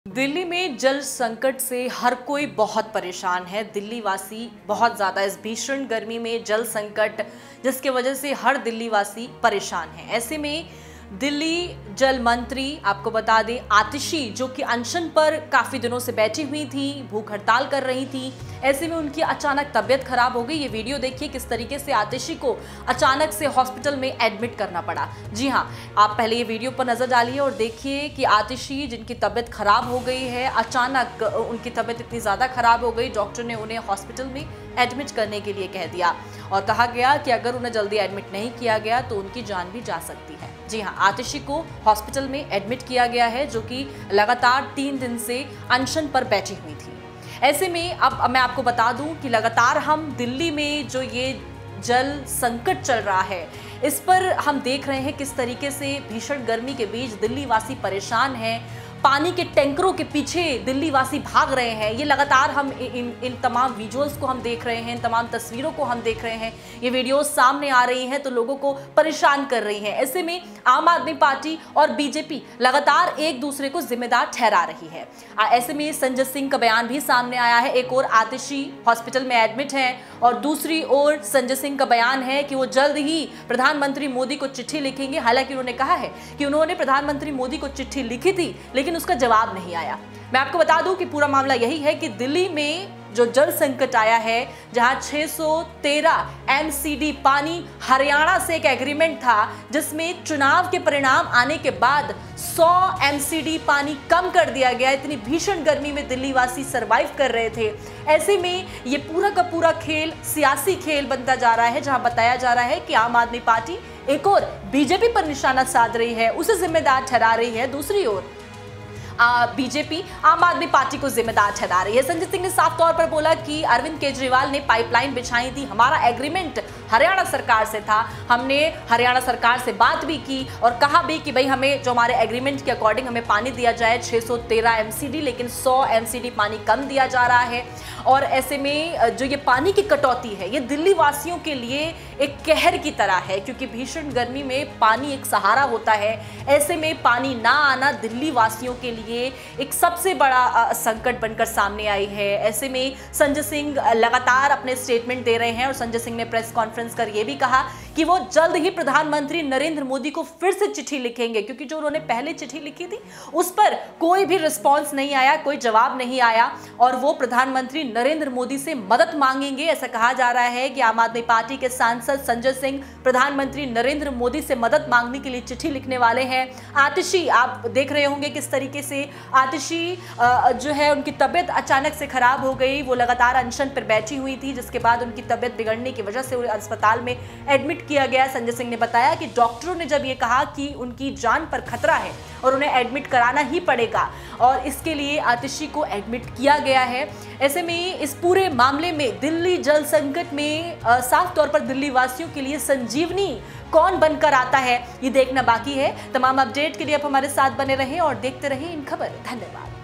दिल्ली में जल संकट से हर कोई बहुत परेशान है। दिल्ली वासी बहुत ज़्यादा इस भीषण गर्मी में जल संकट जिसके वजह से हर दिल्ली वासी परेशान है। ऐसे में दिल्ली जल मंत्री आपको बता दें आतिशी, जो कि अनशन पर काफ़ी दिनों से बैठी हुई थी, भूख हड़ताल कर रही थी, ऐसे में उनकी अचानक तबीयत खराब हो गई। ये वीडियो देखिए किस तरीके से आतिशी को अचानक से हॉस्पिटल में एडमिट करना पड़ा। जी हाँ, आप पहले ये वीडियो पर नजर डालिए और देखिए कि आतिशी जिनकी तबीयत खराब हो गई है, अचानक उनकी तबीयत इतनी ज़्यादा खराब हो गई, डॉक्टर ने उन्हें हॉस्पिटल में एडमिट करने के लिए कह दिया और कहा गया कि अगर उन्हें जल्दी एडमिट नहीं किया गया तो उनकी जान भी जा सकती है। जी हाँ, आतिशी को हॉस्पिटल में एडमिट किया गया है, जो कि लगातार 3 दिन से अनशन पर बैठी हुई थी। ऐसे में अब मैं आपको बता दूं कि लगातार हम दिल्ली में जो ये जल संकट चल रहा है, इस पर हम देख रहे हैं किस तरीके से भीषण गर्मी के बीच दिल्ली वासी परेशान हैं। पानी के टैंकरों के पीछे दिल्ली वासी भाग रहे हैं। ये लगातार हम इन तमाम विजुअल्स को हम देख रहे हैं, इन तमाम तस्वीरों को हम देख रहे हैं। ये वीडियोस सामने आ रही हैं तो लोगों को परेशान कर रही हैं। ऐसे में आम आदमी पार्टी और बीजेपी लगातार एक दूसरे को जिम्मेदार ठहरा रही है। ऐसे में संजय सिंह का बयान भी सामने आया है। एक और आतिशी हॉस्पिटल में एडमिट है और दूसरी ओर संजय सिंह का बयान है कि वो जल्द ही प्रधानमंत्री मोदी को चिट्ठी लिखेंगे। हालांकि उन्होंने कहा है कि उन्होंने प्रधानमंत्री मोदी को चिट्ठी लिखी थी, लेकिन उसका जवाब नहीं आया। मैं आपको बता दूं कि पूरा मामला यही है कि दिल्ली में जो जल संकट आया है, जहां 613 एमसीडी पानी, हरियाणा से एक एग्रीमेंट था जिसमें चुनाव के परिणाम आने के बाद 100 एमसीडी पानी कम कर दिया गया। इतनी भीषण गर्मी में दिल्ली वासी सरवाइव कर रहे थे। ऐसे में ये पूरा का पूरा खेल सियासी खेल बनता जा रहा है, जहां बताया जा रहा है कि आम आदमी पार्टी एक और बीजेपी पर निशाना साध रही है, उसे जिम्मेदार ठहरा रही है, दूसरी ओर बीजेपी आम आदमी पार्टी को जिम्मेदार ठहरा रही है। संजय सिंह ने साफ तौर पर बोला कि अरविंद केजरीवाल ने पाइपलाइन बिछाई थी, हमारा एग्रीमेंट हरियाणा सरकार से था, हमने हरियाणा सरकार से बात भी की और कहा भी कि भाई हमें जो हमारे एग्रीमेंट के अकॉर्डिंग हमें पानी दिया जाए 613 एमसीडी, लेकिन 100 एमसीडी पानी कम दिया जा रहा है। और ऐसे में जो ये पानी की कटौती है, ये दिल्ली वासियों के लिए एक कहर की तरह है, क्योंकि भीषण गर्मी में पानी एक सहारा होता है। ऐसे में पानी ना आना दिल्ली वासियों के लिए एक सबसे बड़ा संकट बनकर सामने आई है। ऐसे में संजय सिंह लगातार अपने स्टेटमेंट दे रहे हैं और संजय सिंह ने प्रेस कॉन्फ्रेंस कर यह भी कहा कि वो जल्द ही प्रधानमंत्री नरेंद्र मोदी को फिर से चिट्ठी लिखेंगे, क्योंकि जो उन्होंने पहले चिट्ठी लिखी थी उस पर कोई भी रिस्पॉन्स नहीं आया, कोई जवाब नहीं आया और वो प्रधानमंत्री नरेंद्र मोदी से मदद मांगेंगे। ऐसा कहा जा रहा है कि आम आदमी पार्टी के सांसद संजय सिंह प्रधानमंत्री नरेंद्र मोदी से मदद मांगने के लिए चिट्ठी लिखने वाले हैं। आतिशी, आप देख रहे होंगे किस तरीके से आतिशी जो है उनकी तबीयत अचानक से खराब हो गई। वो लगातार अनशन पर बैठी हुई थी, जिसके बाद उनकी तबीयत बिगड़ने की वजह से उन्हें अस्पताल में एडमिट किया गया। संजय सिंह ने बताया कि डॉक्टरों ने जब ये कहा कि उनकी जान पर खतरा है और उन्हें एडमिट कराना ही पड़ेगा और इसके लिए आतिशी को एडमिट किया गया है। ऐसे में इस पूरे मामले में दिल्ली जल संकट में साफ तौर पर दिल्ली वासियों के लिए संजीवनी कौन बनकर आता है, ये देखना बाकी है। तमाम अपडेट के लिए आप हमारे साथ बने रहें और देखते रहें इन खबर। धन्यवाद।